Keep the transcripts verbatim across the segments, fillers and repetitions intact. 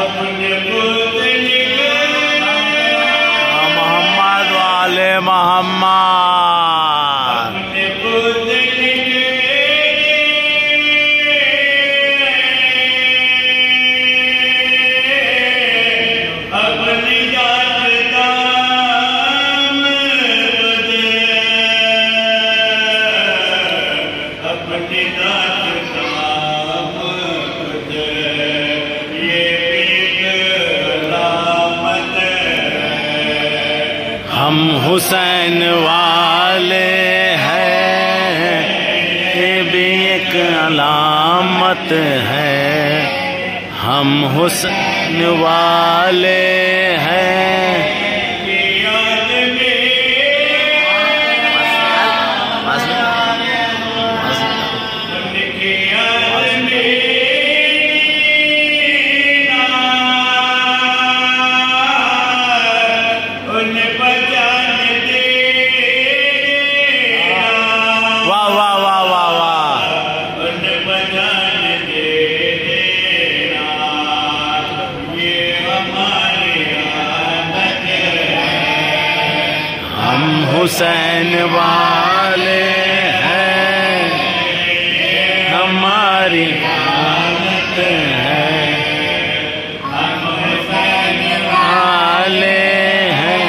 मोहम्मद वाले मोहम्मद हम हुसैन वाले हैं, ये भी एक अलामत है। हम हुसैन वाले हैं। हुसैन वाले हैं, हमारी आदत है। हम हुसैन वाले हैं।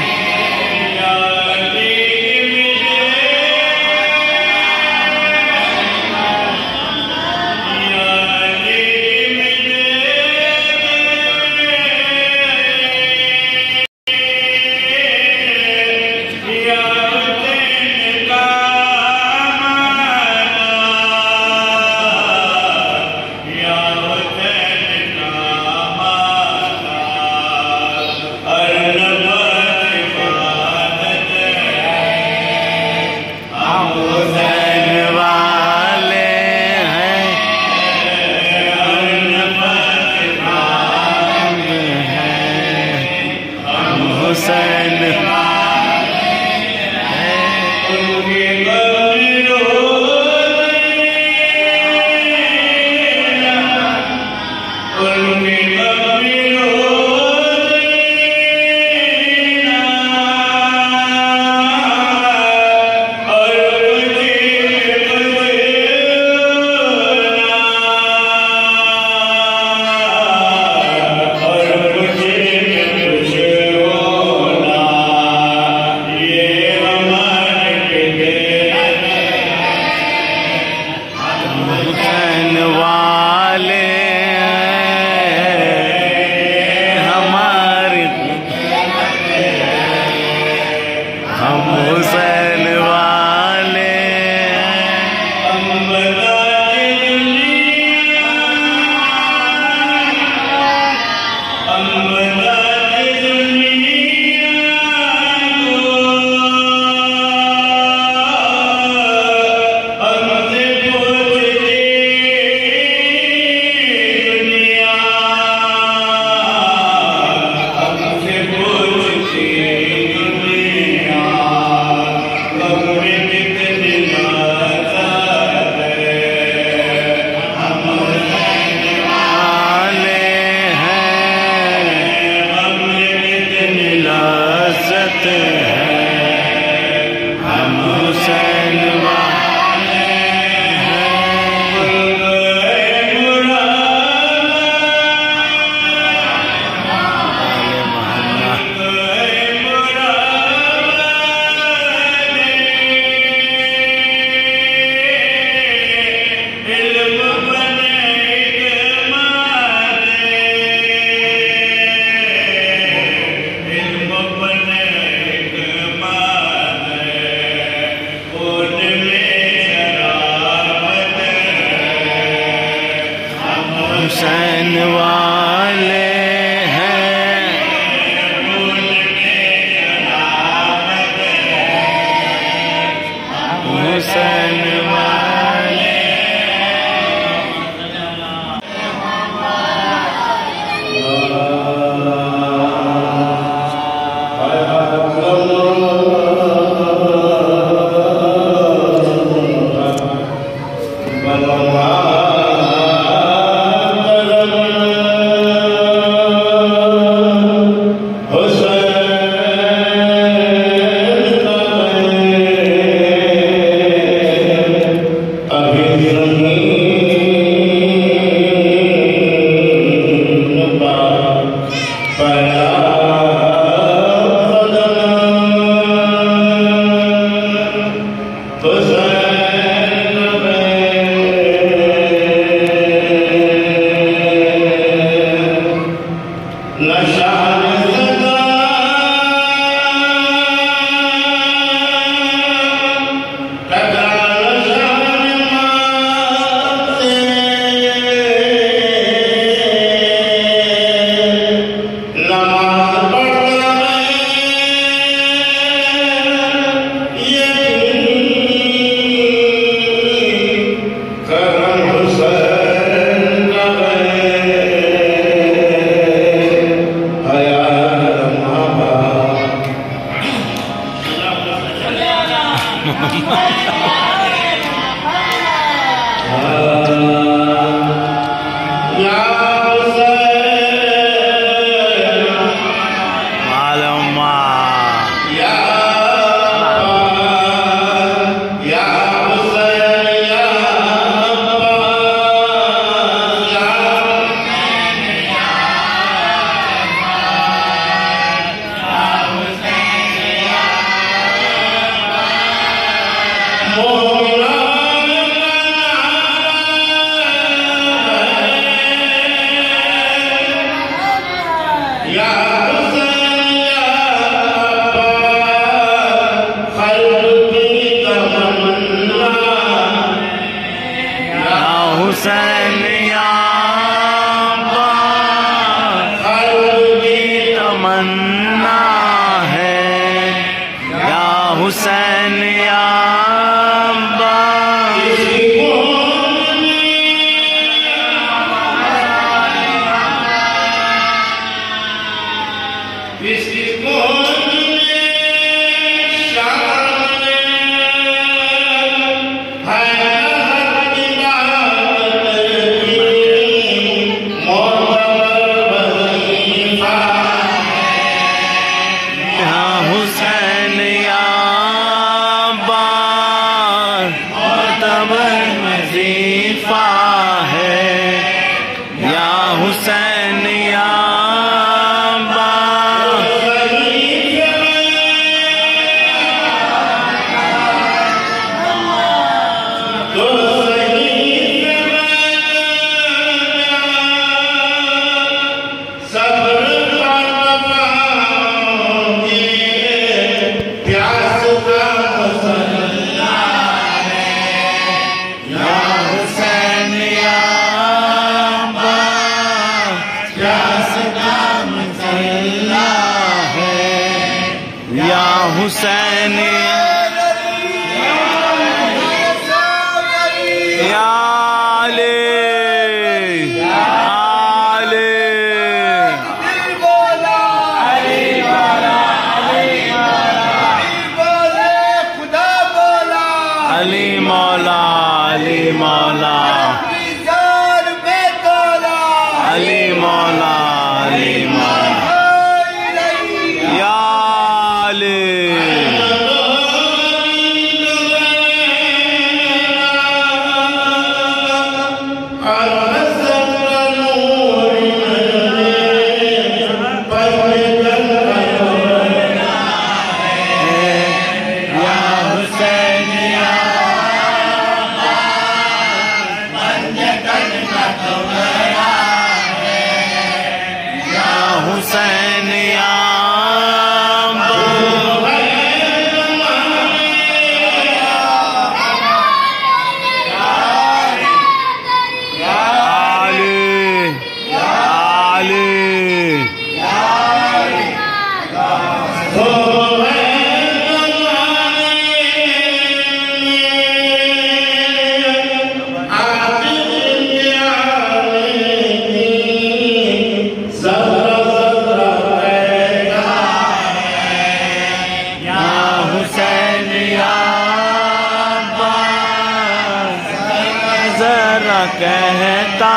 कहता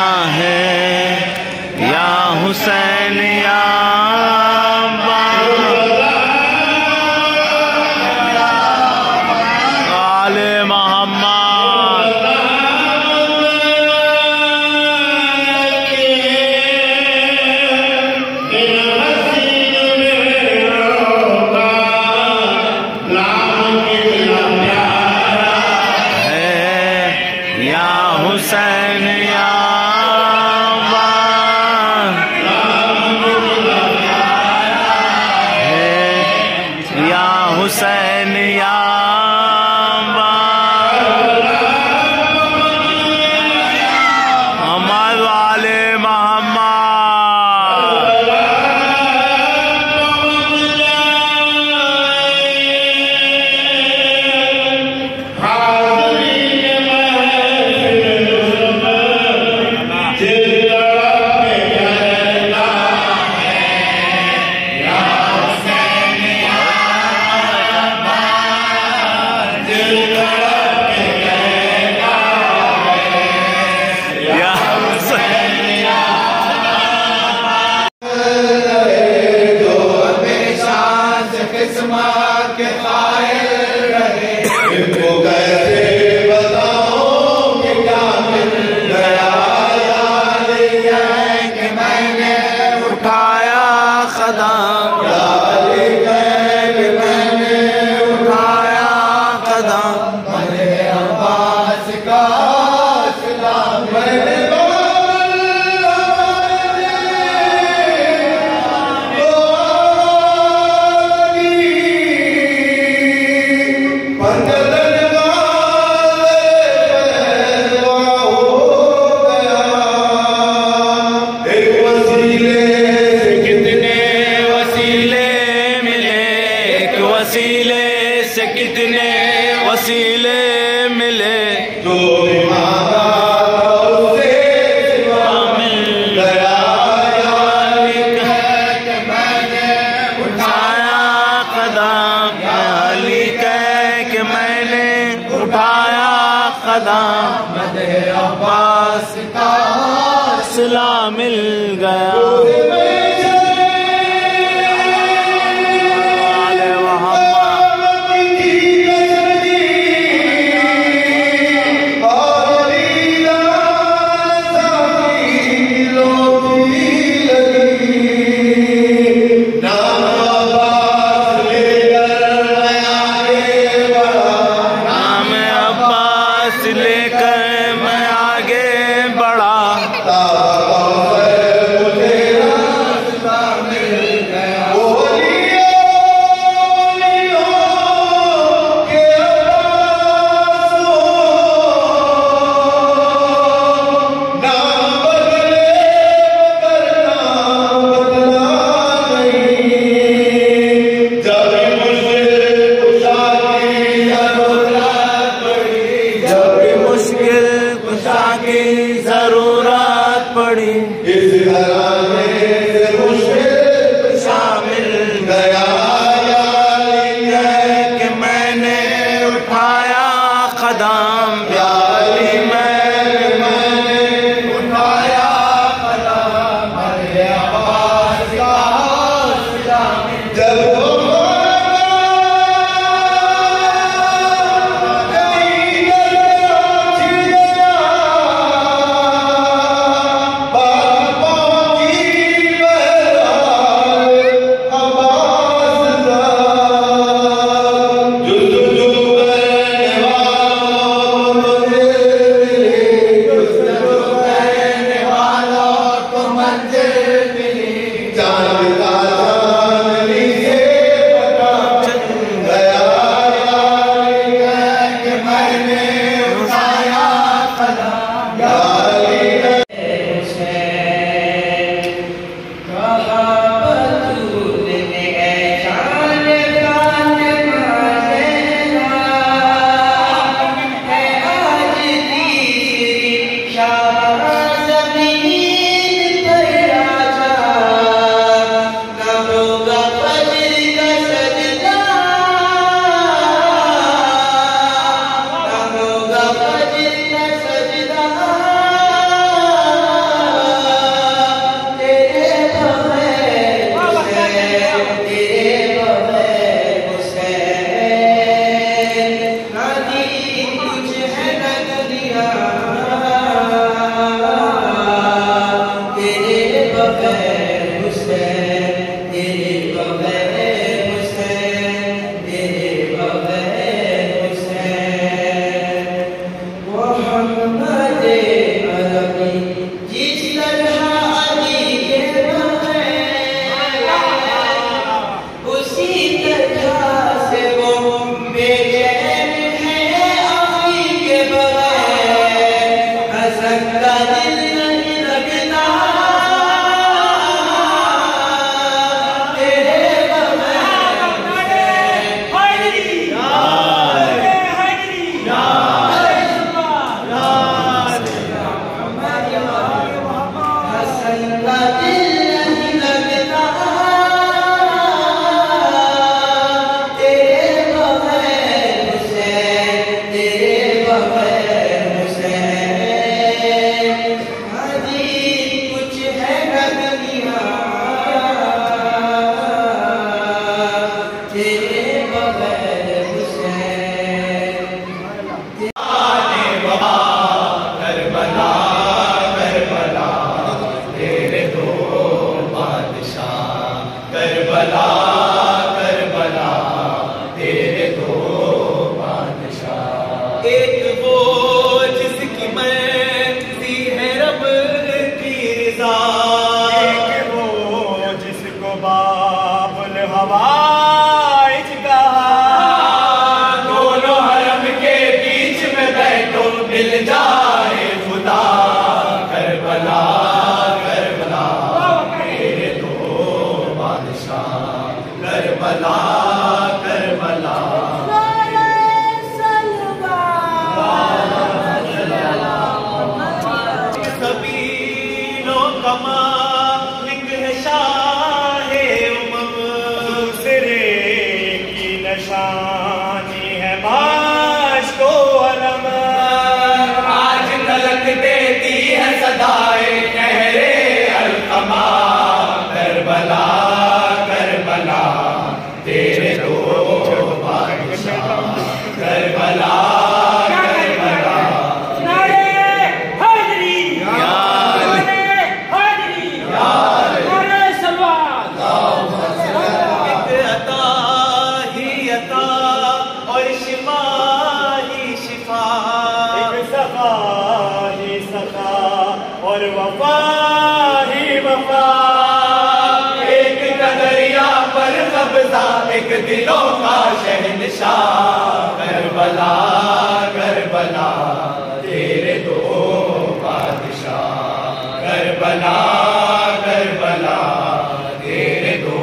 है या हुसैन या आले मोहम्मद हुसैन या कदम, या अली कैक मैंने उठाया कदम, बने अब्बास का सलाम मैंने वसीले से कितने वसीले मिले, जो भी मांगा उसे मिल गया। या अली कैक मैंने उठाया कदम, या अली कैक मैंने उठाया कदम, बने अब्बास का सिला मिल गया। लेकर मैं आगे बढ़ा, मुझे रास्ता मिल गया। जरूरत पड़ी इस घराने से मुझे शामिल गया। या अली कैक कि मैंने उठाया कदम, या अली मैंने उठाया कदम, बने अब्बास का सलाम जब करबला करबला तेरे दो बादशाह। एक वो जिसकी मर्जी है रब की रज़ा, एक वो जिसको बाबुल हवाइज कहा, दोनों हरम के बीच में बैठो मिल जाए खुदा। करबला करबला तेरे दो बादशाह। करबला करबला सबीलों का मालिक है शाहे उमम, दूसरे की नशानी है माश को अलम। आज तलक देती है सदाए कहरे अलकमा। करबला करबला तेरे दो बादशाह। करबला करबला एक अता ही अता और शिफा ही शिफा, एक सफा ही सफा और वफा ही वफा। एक कदरिया पर कब्जा एक दिलों का शहंशाह। करबला करबला तेरे दो बादशाह। करबला करबला तेरे दो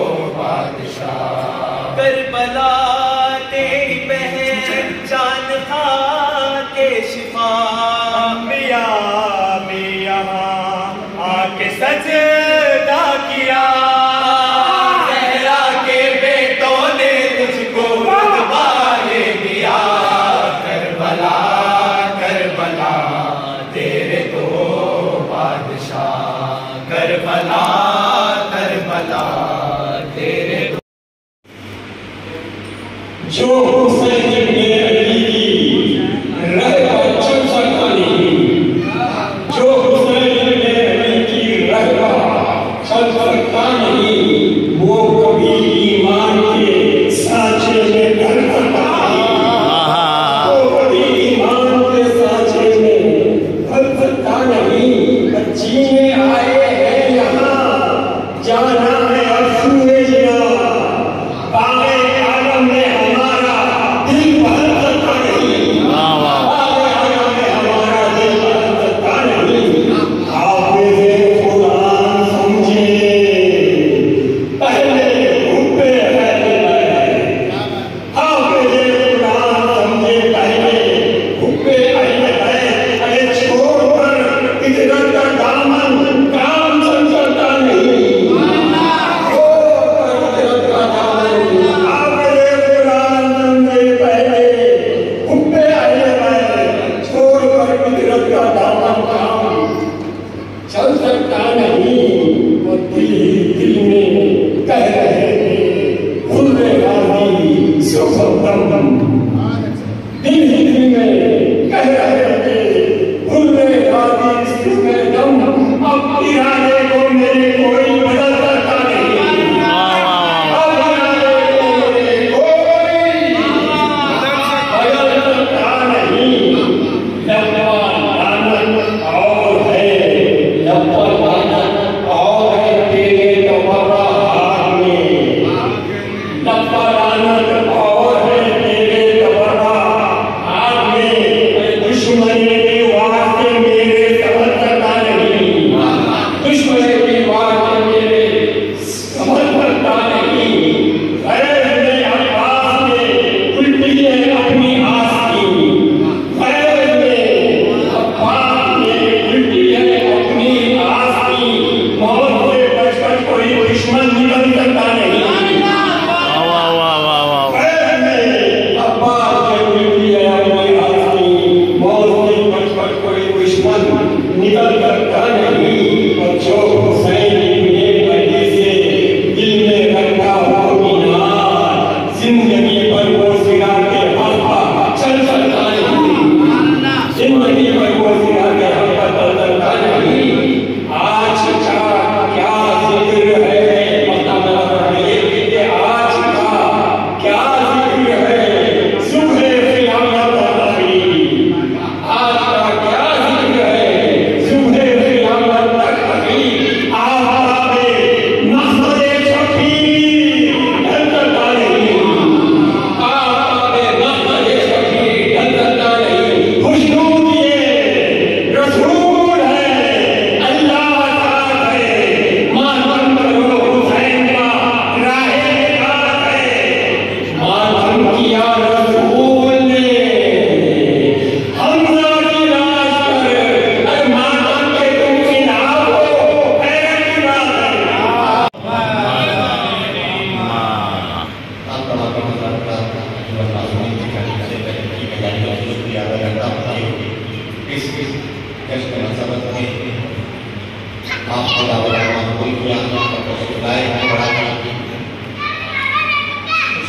बादशाह। करबला तेरी पहचान था के शिफा, अंबिया भी यहाँ आके सजदा किया। ज़हरा के बेटों ने तुझको रुतबाए दिया। करबला करबला तेरे दो बादशाह। करबला करबला तेरे दो। जो हुसैन इब्ने अली की रह पर चल सकता नहीं, जो हुसैन इब्ने अली की रह पर चल सकता नहीं, वो कभी ईमान के सांचे में ढल सकता नहीं। वो कभी ईमान के सांचे में ढल सकता नहीं। जीने आए हैं यहाँ, जाना है असूए यहाँ। बागे आलम में हमारा दिल बहल सकता नहीं। बागे आलम में हमारा दिल बहल सकता नहीं। हाफिज़े कुरान समझे पहले हुब्बे अहल। हाफिज़े कुरान समझे पहले हुब्बे अहल। अरे छोड़ कर इधर का दामन काम चल सकता नहीं। चल सकता नहीं। वो दिल ही दिल में कह रहे थे हुर्रे गाजी सुखदम। दिल ही दिल में कह रहे थे हुर्रे गाजी सुखदम। अब इरादे को मेरे कोई बदल सकता नहीं। अब इरादे को मेरे कोई बदल सकता नहीं। लब्बा लानत और है, लब्बा लानत और है तेरे तबर्रा हाथ में। लब्बा लानत और है तेरे तबर्रा हाथ में। दुश्मन के वास्ते मेरे समझ सकता नहीं। दुश्मन के वास्ते मेरे समझ सकता नहीं। गैर ने अब्बास ने उल्टी है अपनी आस की। गैर ने अब्बास ने उल्टी है अपनी आस की। मौत से बचकर कोई दुश्मन निकल सकता नहीं। गैर ने अब्बास ने उल्टी है अपनी आस की। मौत से बचकर कोई दुश्मन निकल सकता नहीं। और जो हुसैन इब्ने अली से दिल में रखा हो मीनार, जिंदगी भर वो सिरा के हक पर चल सकता नहीं। जिंदगी भर वो सिरा के हक पर चल सकता नहीं। आज का क्या जिक्र है पता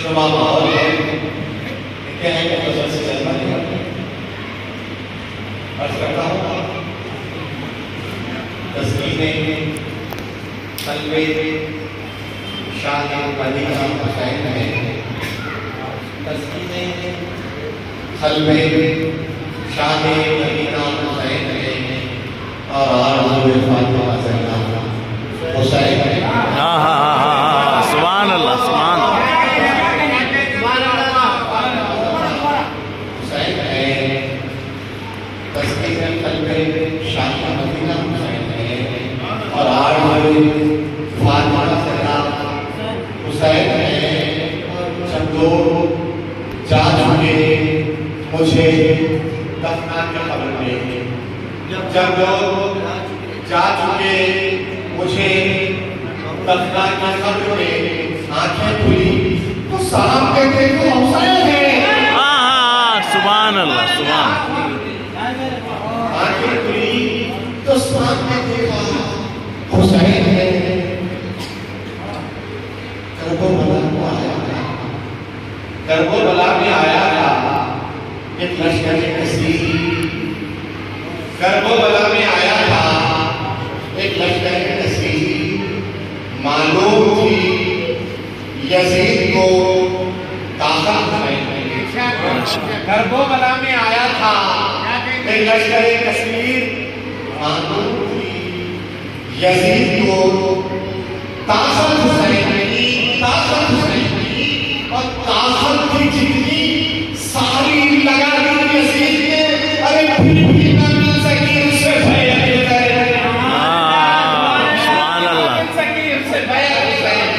खुशनुमा माहौल है, क्या है कि फसल से चलना नहीं है। अर्ज करता हूँ तस्वीरें कल्बे शाह मदीना हुसैन है, तस्वीरें कल्बे शाह मदीना हुसैन है और आरज़ू फातिमा ज़हरा हुसैन है। हाँ हाँ हाँ हाँ, सुभान अल्लाह, सुभान हुसैन है, तस्वीरें कल्बे शाह मदीना हुसैन है और आरज़ू फातिमा ज़हरा हुसैन है। जब लोग जा चुके मुझे दफना की खबर में, जब लोग जा चुके मुझे दफना की खबर में आंखें खुली तो सलाम कहते तो हुसैन है। हाँ हाँ, सुभान अल्लाह, सुभान। आंखें खुली तो सलाम कहते हुसैन है। करबला में आया था, करबला में आया था एक लश्कर कसीर, करबला में आया था एक लश्कर कसीर। मालूम थी यजीद को ताकत नहीं, करबला में आया था एक लश्कर कसीर। मालूम थी यजीद को ताकत हुसैन की, ताकत हुसैन की और ताकत की जितनी सारी लगा दी यजीद ने, अरे फिर भी न मिल सकी उससे भय हुसैन। हाँ, सुभान अल्लाह। मिल सकी उससे भय हुसैन,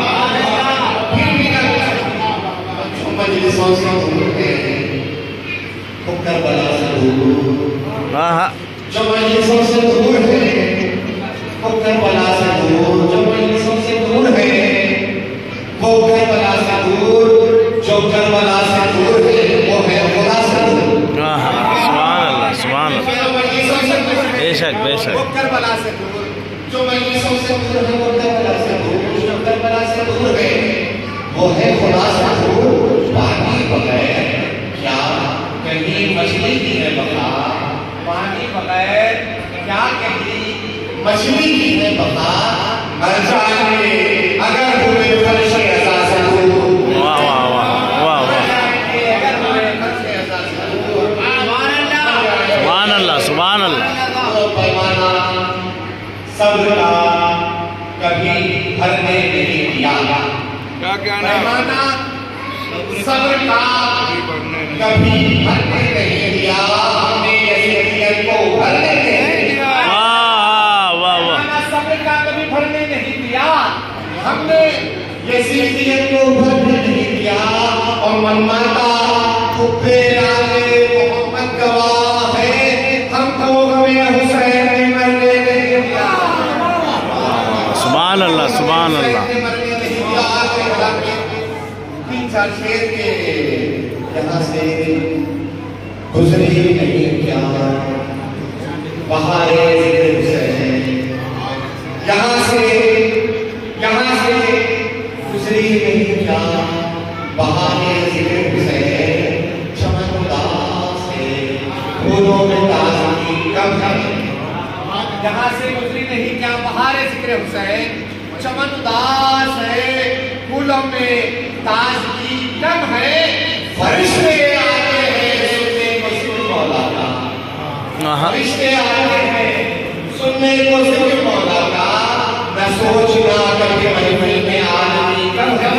फिर भी न मिल सकी। जो मजलिसों से दूर है वो करबला से दूर, हाँ हाँ, जो मजलिसों से दूर है वो करबला से दूर, जो मजलिसों से दूर है वो करबला से दूर, जो करबला से दूर है वो है खुदा से दूर। हाँ हाँ, सुभान अल्लाह, सुभान अल्लाह। जो मजलिसों से दूर है बेशक बेशक, वो करबला से दूर, जो मजलिसों से दूर है वो करबला से दूर, जो करबला से दूर है वो है खुदा से दूर। पानी बगैर क्या कहीं मछली की है बता, पानी बगैर क्या कहीं मछली की है बता, मर जाएंगे अगर हुए फर्श ऐसा से दूर। वाह वाह वाह वाह वाह, अगर हुए फर्श ऐसा से दूर। सुभान अल्लाह, सुभान अल्लाह। पैमाना सब्र का कभी भरने नहीं दिया, क्या क्या पैमाना सब्र का कभी भरने नहीं दिया, हमने यजीदियत को भरने नहीं दिया। वाह वाह वाह, पैमाना सब्र का कभी भरने नहीं दिया, हमने यजीदियत को भरने नहीं दिया। और मनमाता खुफे राज़े मोहम्मद गवाह है, हमको गमे हुसैन ने मरने नहीं दिया। सुभान अल्लाह, सुभान अल्लाह। मरने नहीं दिया। तीन चार शेर के यहाँ से गुजरी नहीं क्या बहारे ज़िक्र हुसैन, यहाँ से यहाँ से गुजरी नहीं क्या बहारे ज़िक्र हुसैन। चमन उदास है फूलों में ताज़गी कम है, यहाँ से गुजरी नहीं क्या बहारे ज़िक्र हुसैन। चमन उदास है फूलों में ताज़गी कम है, फरिश्ते आते हैं सुनने को ज़िक्र मौला का, फरिश्ते आते हैं सुनने को ज़िक्र मौला का। मैं सोचना कभी महफिल में आदमी कम है।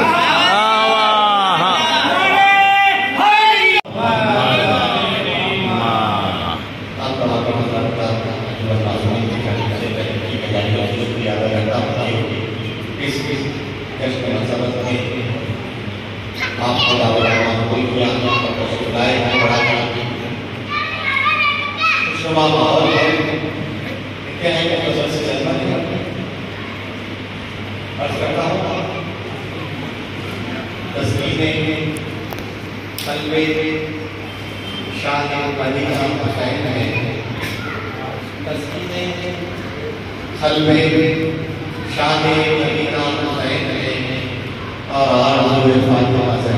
माहौल है, क्या है कि फसल से चलना नहीं है। अर्ज करता हूँ तस्वीरें कल्बे शाह मदीना हुसैन है, तस्वीरें कल्बे शाह मदीना हुसैन है और आरज़ू फातिमा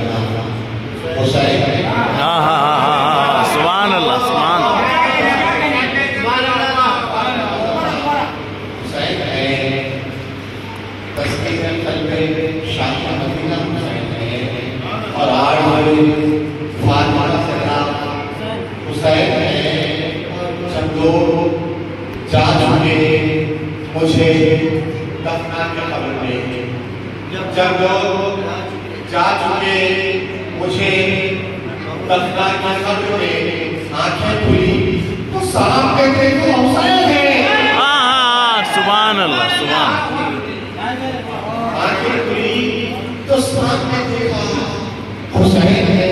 तस्वीरें कल शाह मदीना हुसैन है और आज फातिमा ज़हरा हुसैन है। जब लोग जा चुके मुझे दफना के खबर में, जब लोग जा चुके मुझे दफना के खबर में आंखें खुली तो सामने थे तो हुसैन है। हाँ हाँ सुभान अल्लाह सुभान। आंखें खुली तो सामने देखा हुसैन है।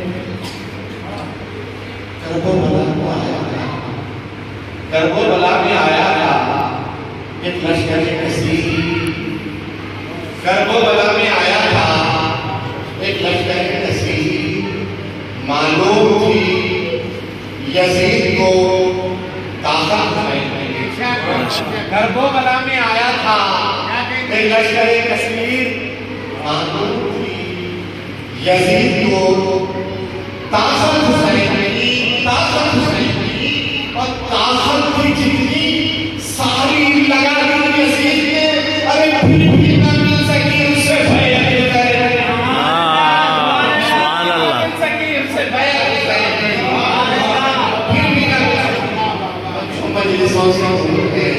करबला को आया था, करबला में आया था एक लश्कर कसीर, करबला में आया था एक लश्कर कसीर। मालूम थी यजीद को ताकत है। करबला में आया था एक लश्कर कसीर। मालूम थी यजीद को ताकत हुसैन की, ताकत हुसैन की और ताकत की जितनी सारी लगा दी यजीद ने। अरे फिर भी न मिल सकी उससे भय अकेले। हाँ सुभान अल्लाह। मिल सकी उससे भय अकेले। फिर भी न मिल सकी। जो मजलिसों से दूर है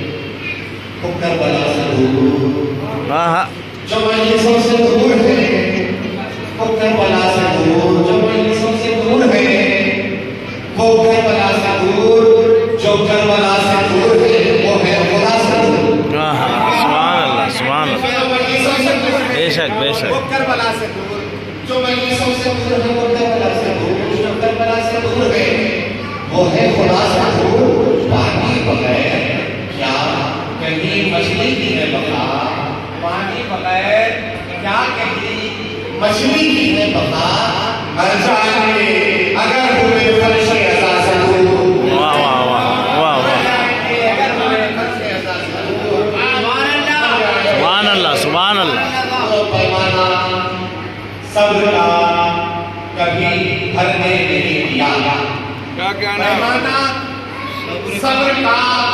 वो करबला से दूर। हाँ हाँ जो मजलिसों से दूर है वो करबला से दूर। जो मजलिसों से दूर है वो करबला से दूर। जो करबला से दूर है वो है खुदा से दूर। हाँ हाँ सुभान अल्लाह सुभान अल्लाह। बेशक बेशक। वो करबला से दूर। जो मजलिसों से दूर है वो करबला से दूर। जो करबला से दूर है वो है खुदा से दूर। पानी बगैर क्या कहीं मछली की है बका। पानी बगैर क्या कहीं मछली की है बका। मर जाएंगे अगर हुए फर्श अज़ा से दूर। वाह वाह वाह वाह वाह अगर हुए फर्श अज़ा से दूर। सुभान अल्लाह सुभान अल्लाह। तो पैमाना सब्र का कभी भरने नहीं दिया। क्या क्या पैमाना सब्र का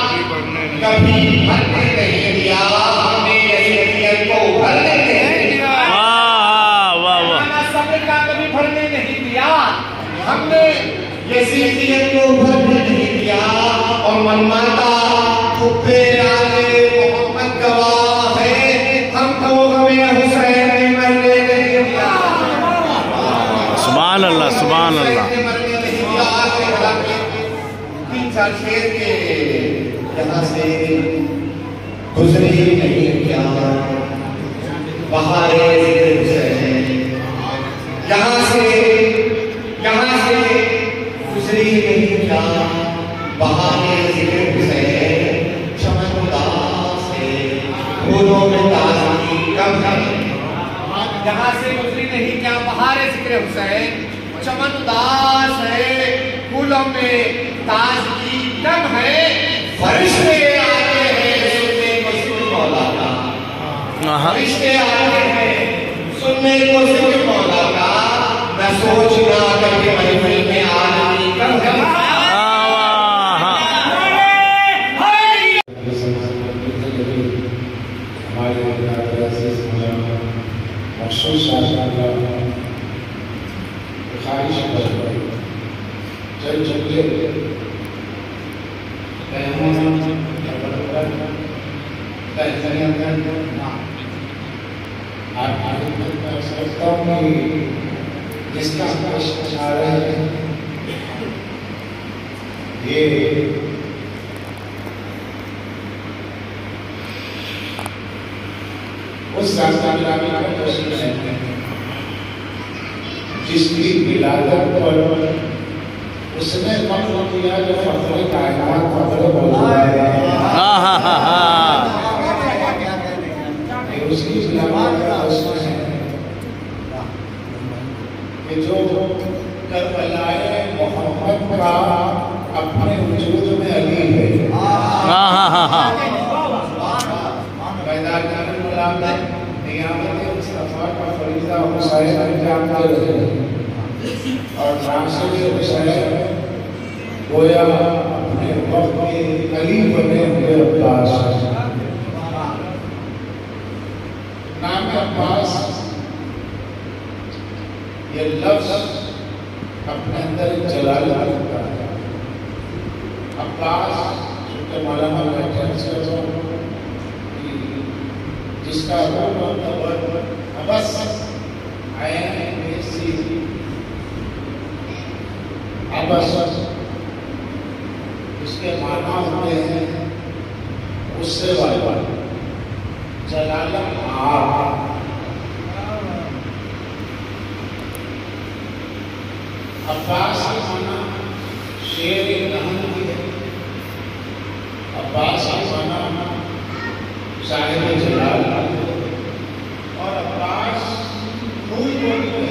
कभी भरने नहीं दिया। हमने यजीदियत को भरने नहीं दिया। वाह वाह वाह। सब्र का कभी भरने नहीं दिया। हमने यजीदियत को भरने नहीं दिया। और मनमाता खुफे आले मोहम्मद गवाह है, हम तो हमें हुसैन ने मरने नहीं दिया। सुभान अल्लाह सुभान अल्लाह। मरने नहीं दिया। तीन चार शेर के यहाँ से गुजरी नहीं क्या बहारे ज़िक्र हुसैन। यहाँ से यहाँ से गुजरी नहीं क्या बहारे ज़िक्र हुसैन। चमन उदास है फूलों में ताज़गी कम है। यहाँ से गुजरी नहीं क्या बहारे ज़िक्र हुसैन। चमन उदास है फूलों में ताज़गी कम है। फरिश्ते आते हैं सुनने को ज़िक्र मौला का। फरिश्ते आते हैं सुनने को ज़िक्र मौला का। मैं सोचना करके महफिल में आदमी कम है। मखसूस ख्वाहिश जल जगले जिसका आ रहे हैं ये उस जिसकी विलादत पर उसने फख्र किया जो फख्र कायनात फख्र बोला है। हाँ हाँ हाँ हाँ उसकी विलादत का उसने कि जो करबलाए मोहम्मद का अपने वजूद में अली है। हाँ हाँ हाँ हाँ मुस्तफा का फरीज़ा हुसैन अंजाम दे रहे और नासिर हुसैन गोया अपने वक्त के अली बने हुए अब्बास नाम अब्बास ये लफ्ज अपने अंदर एक जलाल रखता है। अब्बास चूंकि मौलाना बैठे जिसका अबस अबस इसके माना होते हैं उससे वाले जलाल अब्बास के माना शेर रहन की है। अब्बास के माना साहिब जलाल और अब्बास फूल बोली है।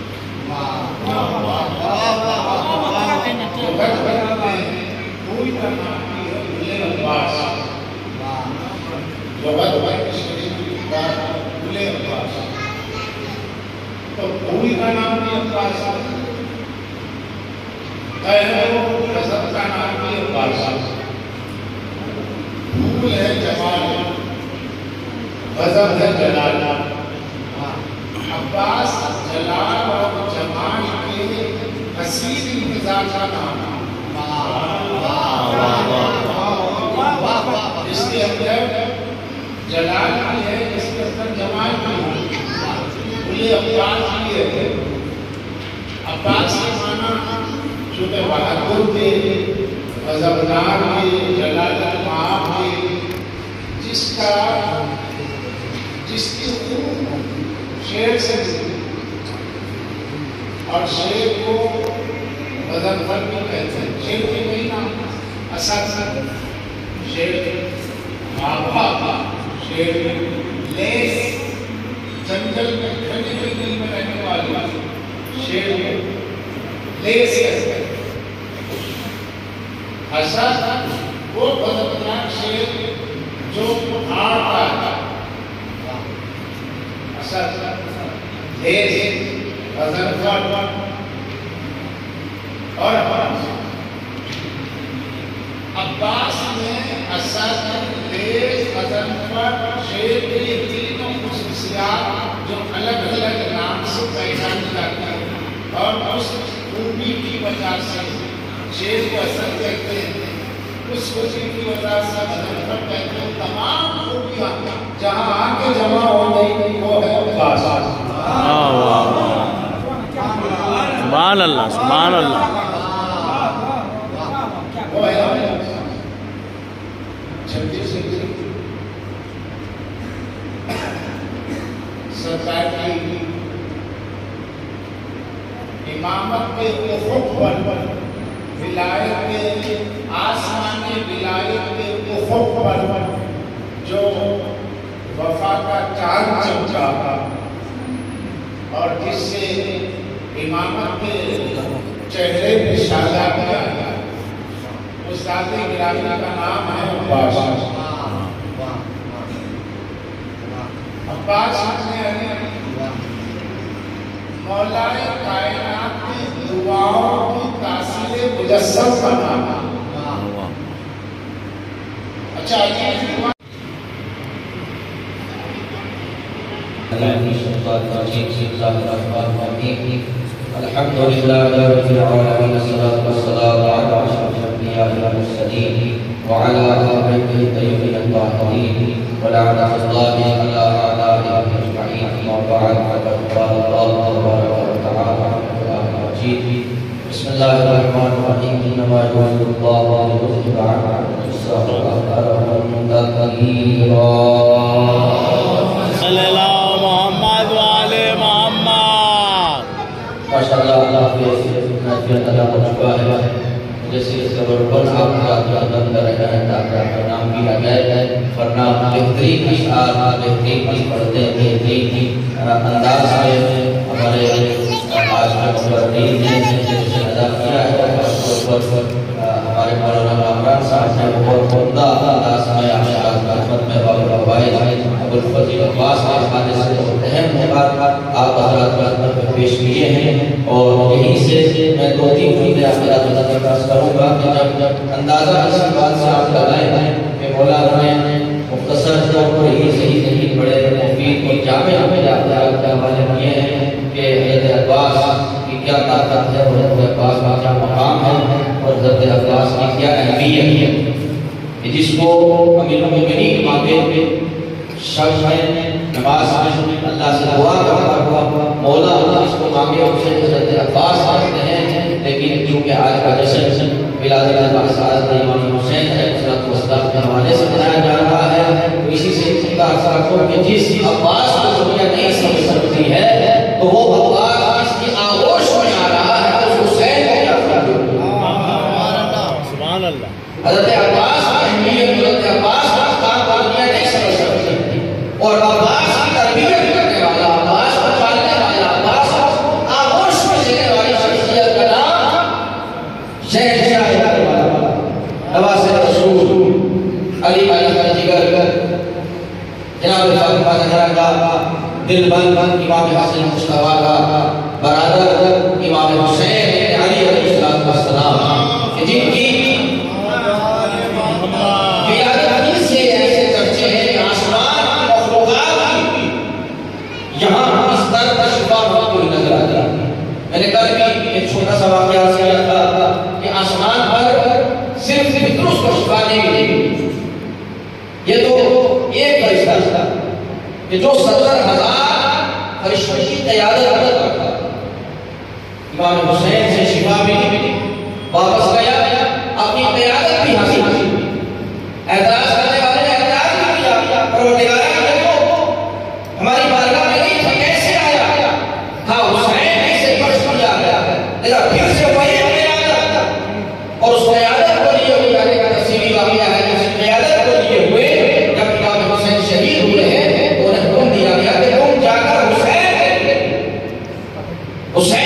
फूल का नाम है अब्बास। तो फूल का नाम भी अब्बास रसद का नाम भी अब्बास। फूल है जमाल, गजब है जलाल। अब्बास जलाल और जमाल के हसीन इंतजार का नाम जिसके अंदर जलाल भी है, जिसके अंदर जमाल भी है, बोले अब्बास भी है। अब्बास के माना चूंकि बहादुर थे, गजबदार थे, जलाल थे, जिसका जिसकी शेर से और शेर को बदलफल भी कहते हैं। शेर के कई नाम असद, शेर बाबा, शेर लेस, जंगल में घने जंगल में रहने वाले शेर लेस कहते हैं। असद वो बदलदार शेर जो हारता है। असद लेस गजनफर और अब्बास में असद लेस गजनफर शेर की तीनों खुसूसियात जो अलग अलग नाम से पहचानी जाती है और उस खूबी की वजह से शेर को असद कहते हैं, उस खुशी की वजह से गजनफर कहते हैं। तमाम खूबियां जहां आके जमा हो गई वो है अब्बास। सुभान अल्लाह, सुभान अल्लाह। वो है छब्बीस सरकार की इमामत के उफ़ुक़ पर, विलायत के आसमानी विलायत के उफ़ुक़ पर जो वफा का चांद चमका और जिससे इमामत के चेहरे पे शादा किया गया, उस दादी गिरामी का नाम है अब्बास। अब्बास ने मौलाए कायनात की दुआओं की तासीर मुजस्सम बना। अच्छा अल्हम्दुलिल्लाह रब्बिल आलमीन, अस्सलातु वस्सलामु अला अशरफिल अंबिया वल मुरसलीन व अला आलिहि तय्यबीन अत्ताहिरीन व लअनतुल्लाहि अला आदाइहिम अजमईन। अम्मा बअद, फक़द क़ाला अल्लाहु तआला फी किताबिहिल मजीद, बिस्मिल्लाहिर रहमानिर रहीम, इन्नमा युरिदुल्लाहु लियुज़हिबा अन्कुम अस-सहरा व यतहहिरकुम तत्हीरा। सल्लल्लाहु मोहम्मद वाले मोहम्मद। माशाअल्लाह, अल्लाह के नज़र अदा हो चुका है। जैसे सबरबन आपका अंदर है ताकि आपका नाम भी आ जाए, वरना बेहतरीन अशआर बेहतरीन पढ़ते हैं, बेहतरीन अंदाज में हमारे आज के मुकर्ररीन ने जिसे अदा किया है। हमारे मौलाना कामरान साहब ने बहुत उम्दा अंदाज में अशआर खिदमत में बाबा अबुल फजील अब्बास के हवाले से बहुत अहम बात आप हज़रात की खिदमत में पेश किए हैं। और यहीं से मैं दो तीन चीज़ें आपका अर्ज़ करूँगा कि जब जब अंदाज़ा इस बात से आप लगाएं कि मौलाना ने मुख्तसर तौर पर ही सही सही बड़े मुफीद बहुत जामे हमें हवाले किए हैं कि हज़रत अब्बास की क्या ताकत है और हज़रत अब्बास का क्या मकाम है और हज़रत अब्बास की क्या अहमियत है, जिसको अमीरुल मोमिनीन मांगे शब में नमाज में अल्लाह से दुआ करता हुआ मौला इसको मांगे उसे हज़रत अब्बास कहते हैं। लेकिन क्योंकि आज का जश्न विलादत अब्बास इमाम हुसैन है के हवाले से मनाया जा रहा है, तो इसी से इसका असर कि जिस अब्बास को दुनिया नहीं समझ सकती है तो वो अब्बास इसकी आगोश में आ रहा है, तो हुसैन को क्या कर सुभान अल्लाह। हज़रत अब्बास की अहमियत, हज़रत अब्बास का काम दुनिया नहीं समझ सकती और अब्बास की तरबियत करने वाला, अब्बास को पालने वाला, अब्बास को आगोश में लेने वाली शख्सियत का नाम शहंशाह नवाज़े रसूल अली का जिगर जनाब फातिमा ज़हरा का दिलबंद इमाम हसन मुस्तफा का बरादर इमाम हुसैन अली अलैहिस्सलाम जिनकी विलादत से ऐसे चर्चे हैं कि आसमान मखलूक़ात यहाँ इस दर पर शिफा होती नजर आती है। मैंने कल भी एक छोटा सा वाक़या किया था कि आसमान पर सिर्फ फितरों को शिफा नहीं मिलेगी। ये तो एक फरिश्ता था कि जो सत्तर हजार फरिश्तों की क़यादत करता था। इमाम हुसैन से शिफा भी मिली, वापस गया, अपनी क़यादत भी हासिल की। एतराज़ करने वाले ने एतराज़ भी किया, परवरदिगार ने तो हमारी बारगाह में नहीं था, कैसे आया? हाँ, हुसैन ऐसे फर्ज किया गया, लेकिन फिर से वही क़यादत और उस क़यादत को लिए हुए आगे का तफसीली वाक़या है कि उस क़यादत को लिए हुए जब इमाम हुसैन शहीद हुए हैं तो उन्हें हुक्म दिया गया कि तुम जाकर हुसैन हुसैन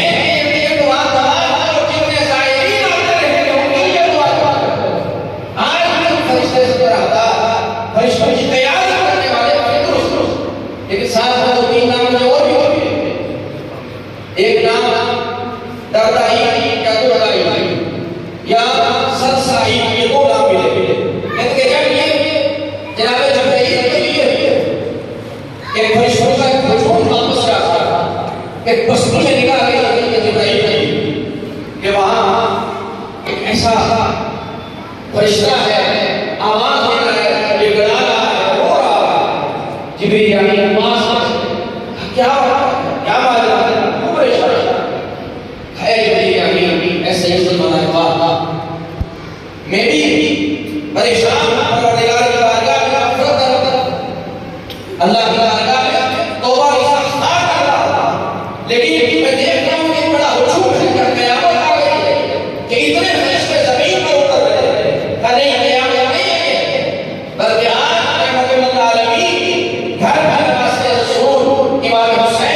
लेकिन साथ में दो तीन नाम मुझे और भी होते हैं। एक नाम दरदाई या दुर्दाई या सत्साई, ये दो नाम मिले। इनके जब ये जनाब जबरील के लिए एक फरिश्तों का एक हजूम वापस आता, एक बस्ती में निकाल गई जबरील कि वहाँ एक ऐसा फरिश्ता है, आवाज दे रहा है, ये गला रहा है, रो रहा है। जिब्रील यानी अब्बास क्या क्या बात है, क्यों परेशान है? जिब्रील यानी ऐसे ही सुल्तान बात मैं भी परेशान हूं, परवरदिगार की बारगाह में नफरत करता, अल्लाह की बारगाह में तौबा इस्तिग़फ़ार कर रहा था, लेकिन मैं देख रहा हूं कि बड़ा हुजूम है, क्या क़यामत आ गई है कि इतने फरिश्ते ज़मीन पर उतर रहे हैं। नहीं, क़यामत नहीं है, बल्कि आज रहमतुल आलमीन घर घर से रसूल इमाम हुसैन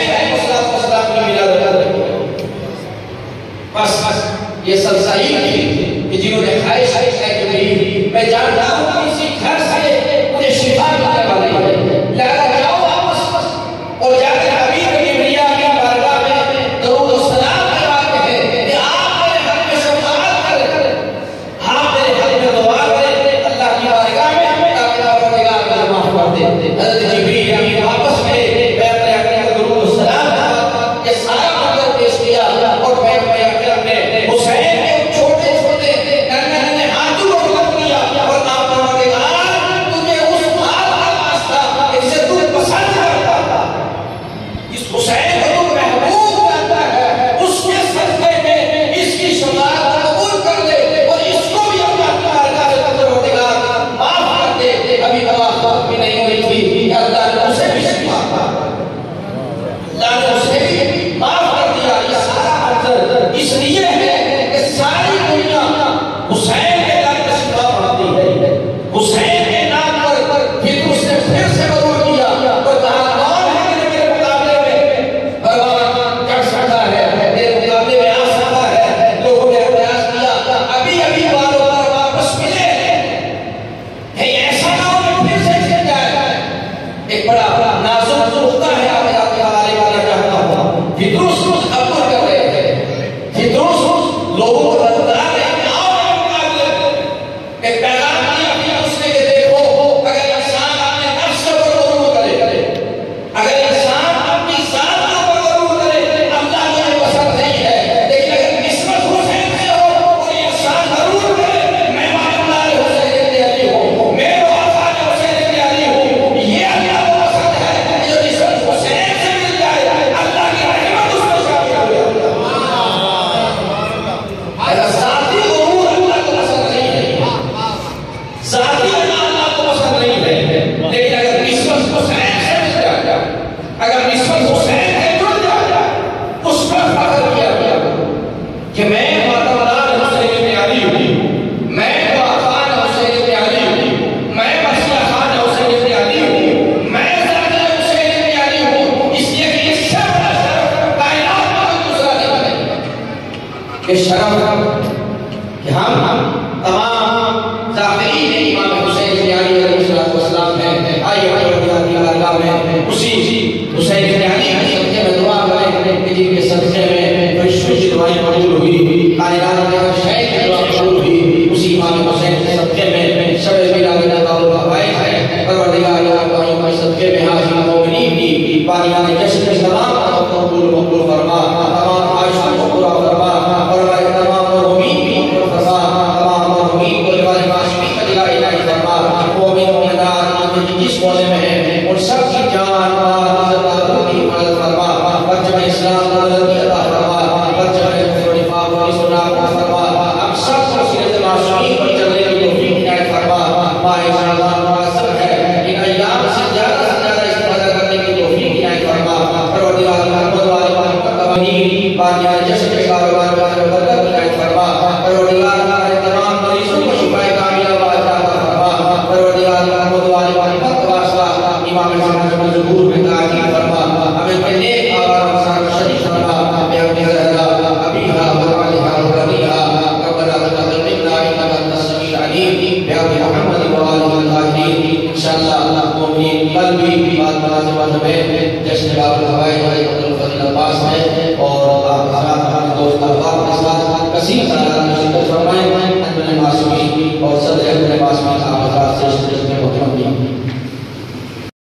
निस्बत हुसैन है जुड़ जाए, उस पर फख्र किया गया कि मैं मातमदार हुसैन इब्न अली हूँ, मैं खान हुसैन इब्न अली हूँ, मैं मसीहा खान हुसैन इब्न अली हूँ, मैं ज़ादा हुसैन इब्न अली हूँ। इसलिए कि ये शर्फ है, शर्फ कायनात में कोई दूसरा नहीं है। ये शर्फ कि हम तमाम ज़ाकिरीन इमाम हुसैन इब्न अली अलैहिस्सलाम हैं। आइए परवरदिगार में उसी हुसैन इब्न अली के सदक़े में दुआ करें कि जिनके सदक़े में फरिश्तों की दुआएं कबूल हुई, कायनात के हर शय की दुआ कबूल हुई, उसी इमाम हुसैन के सदक़े में शब मिलाद का वाइज है। परवरदिगार के सदक़े में हाज़िर मोमिनीन की पारियां जश्न के तमाम कबूल मकबूल फरमा, तमाम ख्वाहिशों को पूरा फरमा, और हमारे तमाम मरहूमीन की मग़फ़िरत फरमा, तमाम मरहूमीन को रिवाज माशूक़ी का दिला इनायत फरमा। मोमिन मोमिनात जिस मौज़े में है उन सब की जान माल इज़्ज़त आबरू की हिफाज़त फरमा, परचम इस्लाम को बुलंदी अता फरमा, परचम कुफ्र निफाक़ और सुन्नत को फरमा, हम सब को सीरत मासूमीन पर चलने की तौफ़ीक़ इनायत फरमा। माशाअल्लाह मुनासिब है इन अय्याम से ज़्यादा से ज़्यादा इस्तेमाल करने की तौफ़ीक़ इनायत फरमा। परवरदिगार रहमत वाले मुतक़ब्बिल बानिया जश्न के कारोबार में बरकत इनायत फरमा। परवरदिगार हमारे तमाम मरीज़ों को शिफ़ाए कामिला व अता फरमा। परवरदिगार रहमत वाले इमाम ज़माने में ज़ुहूर में ताक़ीद फरमा, हमें के नेक आवाज़ और साथ शरीफ फरमा। या अपनी ज़हरा अबीहा व आलिहा व बनीहा रब्बना तक़ब्बल मिन्ना इन्नका अंतस समीउल अलीम या मुहम्मद व आलिहि ताहिरीन। इंशाअल्लाह मोमिन कल भी बात मुनासिबत में जश्न बाबुल हवाइज अब्दुल फज़ील अब्बास है और आप हमारे दोस्त अहबाब के साथ कसीर तादाद में शिरकत फरमाएं। अनबन मासूमी और सदर अहमद मासूमी